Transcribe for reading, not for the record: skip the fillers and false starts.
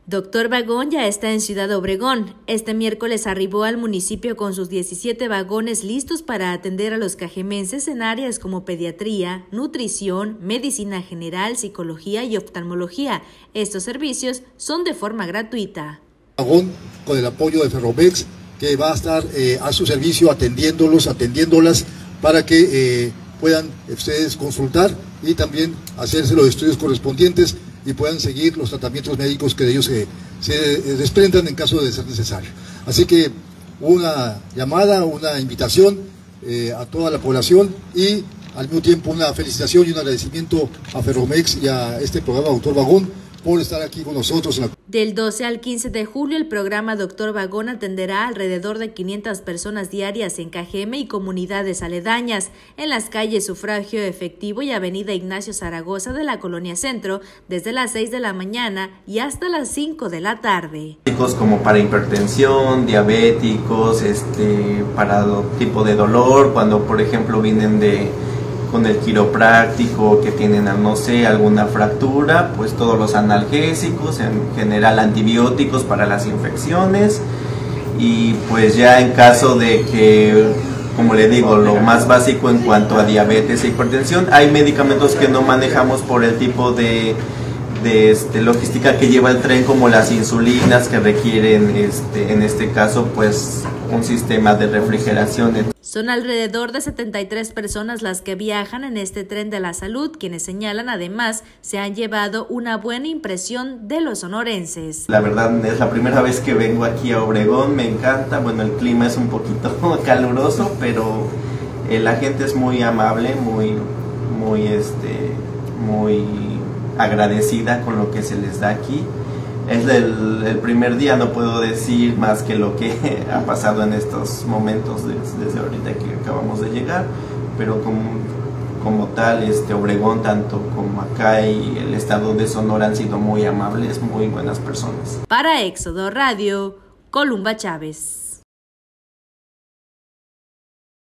Doctor Vagón ya está en Ciudad Obregón. Este miércoles arribó al municipio con sus 17 vagones listos para atender a los cajemenses en áreas como pediatría, nutrición, medicina general, psicología y oftalmología. Estos servicios son de forma gratuita. Vagón con el apoyo de Ferromex, que va a estar a su servicio atendiéndolas para que puedan ustedes consultar y también hacerse los estudios correspondientes y puedan seguir los tratamientos médicos que de ellos se desprendan en caso de ser necesario. Así que una llamada, una invitación a toda la población y al mismo tiempo una felicitación y un agradecimiento a Ferromex y a este programa Doctor Vagón por estar aquí con nosotros. Del 12 al 15 de julio, el programa Doctor Vagón atenderá a alrededor de 500 personas diarias en Cajeme y comunidades aledañas, en las calles Sufragio Efectivo y Avenida Ignacio Zaragoza de la Colonia Centro, desde las 6 de la mañana y hasta las 5 de la tarde. Como para hipertensión, diabéticos, para tipo de dolor, cuando por ejemplo vienen con el quiropráctico, que tienen, no sé, alguna fractura, pues todos los analgésicos, en general antibióticos para las infecciones, y pues ya en caso de que, como le digo, lo más básico en cuanto a diabetes e hipertensión, hay medicamentos que no manejamos por el tipo de logística que lleva el tren, como las insulinas que requieren, en este caso, pues un sistema de refrigeración. Son alrededor de 73 personas las que viajan en este tren de la salud, quienes señalan además se han llevado una buena impresión de los sonorenses. La verdad es la primera vez que vengo aquí a Obregón, me encanta, bueno, el clima es un poquito caluroso, pero la gente es muy amable, muy agradecida con lo que se les da aquí. Es el primer día, no puedo decir más que lo que ha pasado en estos momentos desde ahorita que acabamos de llegar, pero como tal, Obregón, tanto como acá y el estado de Sonora, han sido muy amables, muy buenas personas. Para Éxodo Radio, Columba Chávez.